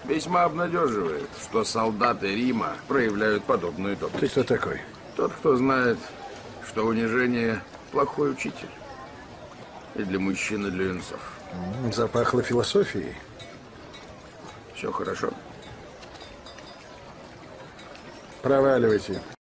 Весьма обнадеживает, что солдаты Рима проявляют подобную доблесть. Ты кто такой? Тот, кто знает, что унижение – плохой учитель. И для мужчин, и для юнцов. Запахло философией. Все хорошо. Проваливайте.